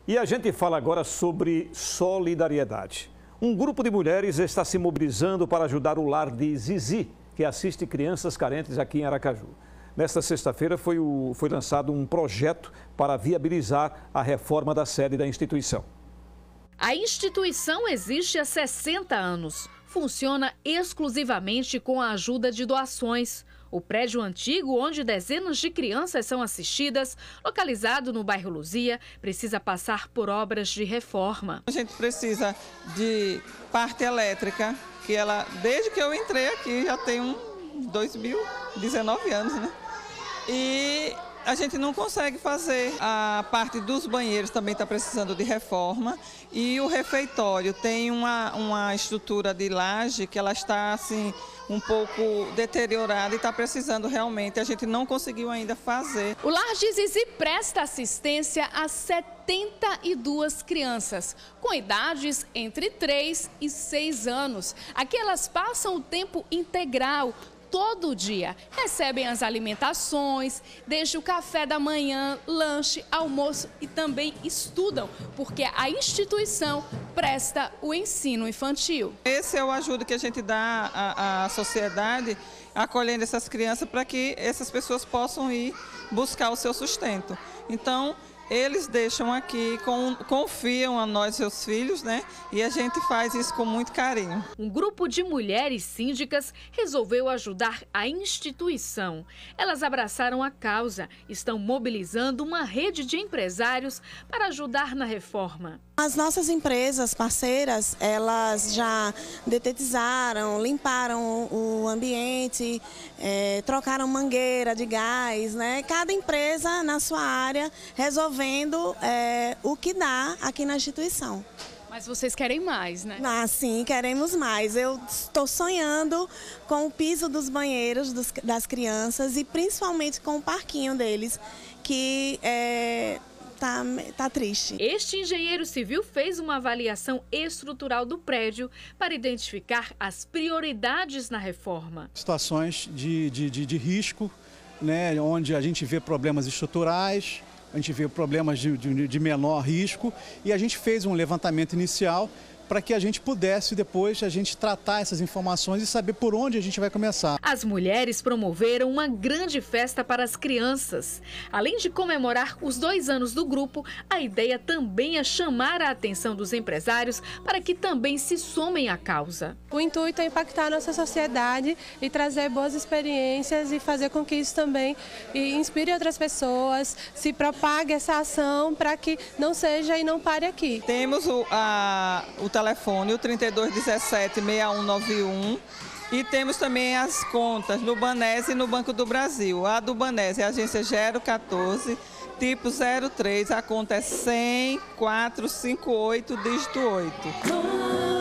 E a gente fala agora sobre solidariedade. Um grupo de mulheres está se mobilizando para ajudar o lar de Zizi, que assiste crianças carentes aqui em Aracaju. Nesta sexta-feira foi lançado um projeto para viabilizar a reforma da sede da instituição. A instituição existe há 60 anos. Funciona exclusivamente com a ajuda de doações. O prédio antigo, onde dezenas de crianças são assistidas, localizado no bairro Luzia, precisa passar por obras de reforma. A gente precisa de parte elétrica, que ela, desde que eu entrei aqui, já tem 2019 anos, né? E a gente não consegue fazer. A parte dos banheiros também está precisando de reforma. E o refeitório tem uma estrutura de laje que ela está assim um pouco deteriorada e está precisando realmente. A gente não conseguiu ainda fazer. O lar de Zizi presta assistência a 72 crianças, com idades entre 3 e 6 anos. Aqui elas passam o tempo integral. Todo dia recebem as alimentações, desde o café da manhã, lanche, almoço e também estudam, porque a instituição presta o ensino infantil. Esse é o ajuda que a gente dá à sociedade, acolhendo essas crianças para que essas pessoas possam ir buscar o seu sustento. Então, eles deixam aqui, confiam a nós, seus filhos, né? E a gente faz isso com muito carinho. Um grupo de mulheres síndicas resolveu ajudar a instituição. Elas abraçaram a causa, estão mobilizando uma rede de empresários para ajudar na reforma. As nossas empresas parceiras, elas já detetizaram, limparam o ambiente, trocaram mangueira de gás, né? Cada empresa na sua área resolvendo o que dá aqui na instituição. Mas vocês querem mais, né? Ah, sim, queremos mais. Eu estou sonhando com o piso dos banheiros das crianças e principalmente com o parquinho deles, que tá triste. Este engenheiro civil fez uma avaliação estrutural do prédio para identificar as prioridades na reforma. Situações de risco, né, onde a gente vê problemas estruturais, a gente vê problemas de menor risco e a gente fez um levantamento inicial para que a gente pudesse depois tratar essas informações e saber por onde a gente vai começar. As mulheres promoveram uma grande festa para as crianças. Além de comemorar os 2 anos do grupo, a ideia também é chamar a atenção dos empresários para que também se somem à causa. O intuito é impactar a nossa sociedade e trazer boas experiências e fazer com que isso também inspire outras pessoas, se propague essa ação para que não seja e não pare aqui. Temos o telefone, o 3217-6191, e temos também as contas no Banese e no Banco do Brasil. A do Banese é a agência 014, tipo 03, a conta é 100 458, dígito 8.